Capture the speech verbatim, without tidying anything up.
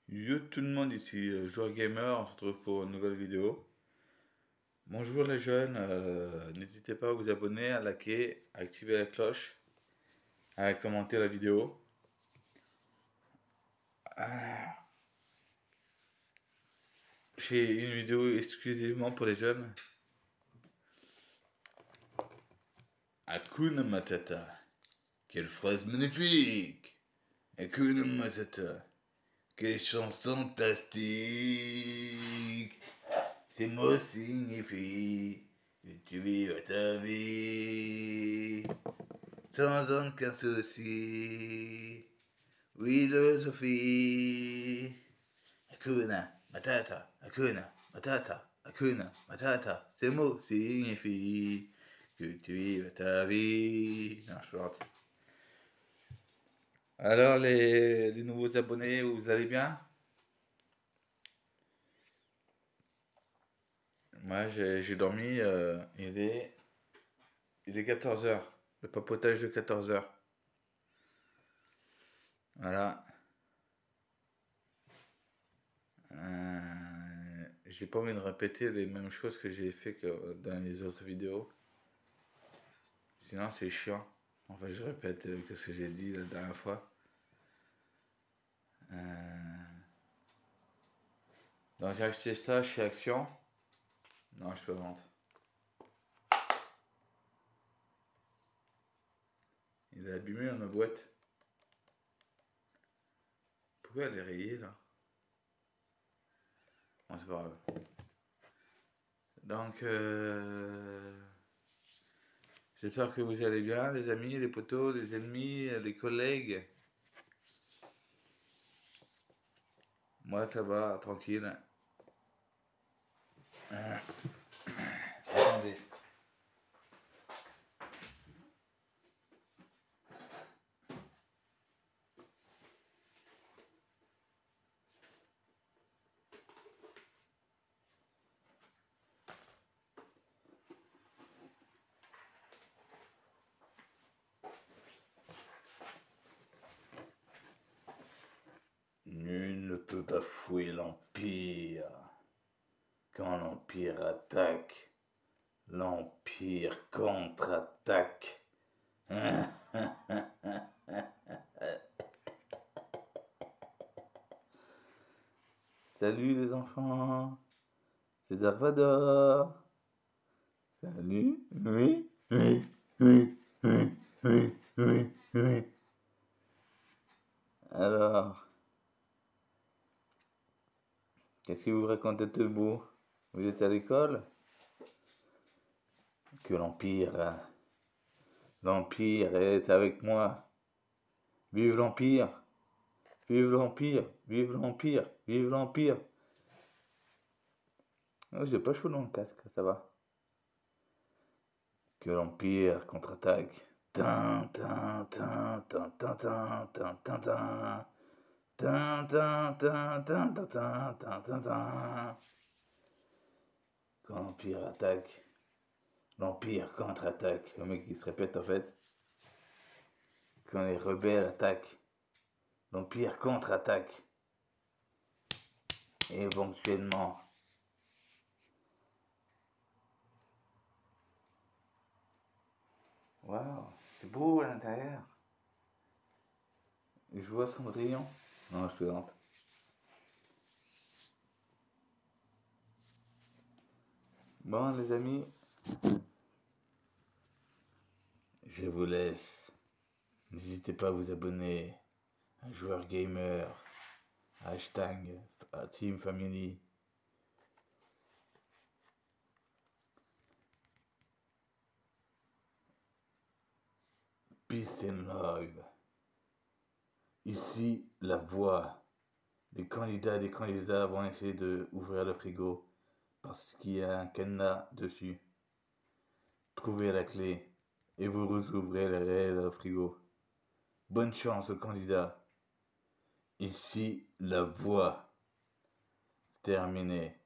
Yo tout le monde, ici euh, Joueur Gamer, on se retrouve pour une nouvelle vidéo. Bonjour les jeunes, euh, n'hésitez pas à vous abonner, à liker, à activer la cloche, à commenter la vidéo. Ah, j'ai une vidéo exclusivement pour les jeunes. Hakuna Matata, quelle phrase magnifique! Hakuna Matata, quelle chanson fantastique! Ces mots signifient que tu vives ta vie sans aucun souci. Philosophie. Hakuna Matata, Hakuna Matata, Hakuna Matata. Ces mots signifient que tu vives ta vie. Non, je plante. Alors, les, les nouveaux abonnés, vous allez bien? Moi, j'ai j'ai dormi, euh, il est, il est quatorze heures. Le papotage de quatorze heures. Voilà. Euh, j'ai pas envie de répéter les mêmes choses que j'ai fait que dans les autres vidéos. Sinon, c'est chiant. Enfin, je répète euh, que ce que j'ai dit la dernière fois. Euh, Donc, j'ai acheté ça chez Action. Non, je peux vendre. Il est abîmé dans ma boîte. Pourquoi elle est rayée là? Bon, c'est pas grave. Donc, euh... j'espère que vous allez bien, les amis, les potos, les ennemis, les collègues. Moi, ça va, tranquille. Euh, Attendez. Nul ne peut bafouer l'Empire. Quand l'Empire attaque, l'Empire contre-attaque. Salut les enfants, c'est Dark Vador. Salut, oui, oui, oui, oui, oui, oui, oui. Alors, qu'est-ce que vous racontez de beau? Vous êtes à l'école? Que l'Empire, l'Empire est avec moi. Vive l'Empire! Vive l'Empire! Vive l'Empire! Vive l'Empire! Oh, j'ai pas chaud dans le casque, ça va. Que l'Empire contre-attaque. Tin, tin, tin, tin, tin, tin, tin, tin, tin. Tin, tin, tin, tin, tin, tin, tin, tin, tin. Quand l'Empire attaque, l'Empire contre-attaque. Le mec qui se répète en fait. Quand les rebelles attaquent, l'Empire contre-attaque. Et éventuellement, waouh, c'est beau à l'intérieur. Je vois Cendrillon. Non, je plaisante. Bon, les amis, je vous laisse. N'hésitez pas à vous abonner à Joueur Gamer, hashtag Team Family. Peace and love. Ici, la voix des candidats et des candidats vont essayer d'ouvrir le frigo parce qu'il y a un cadenas dessus. Trouvez la clé et vous rouvrirez le réel frigo. Bonne chance aux candidats. Ici, la voix. Terminé.